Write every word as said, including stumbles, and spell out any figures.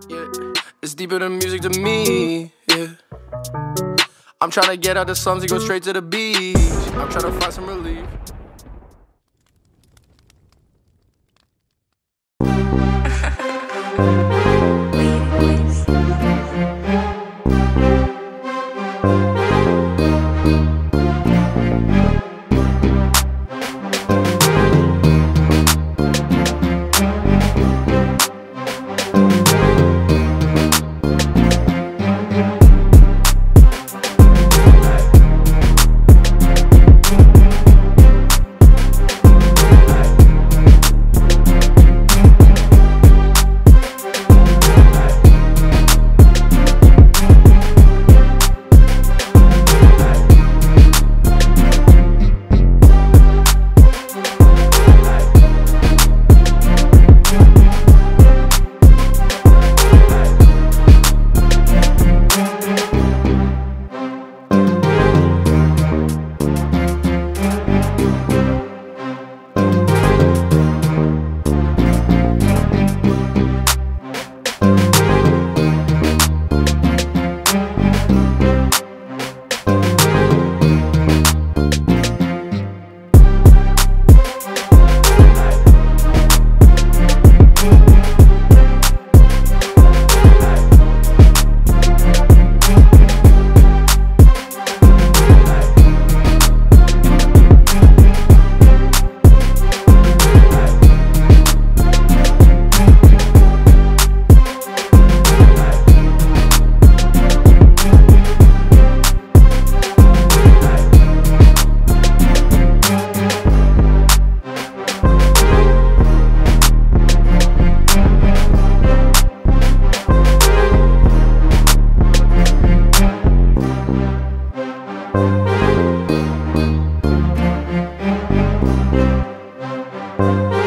Yeah, it's deeper than music to me, yeah. I'm tryna get out the slums and go straight to the beach. I'm tryna find some relief. Bye.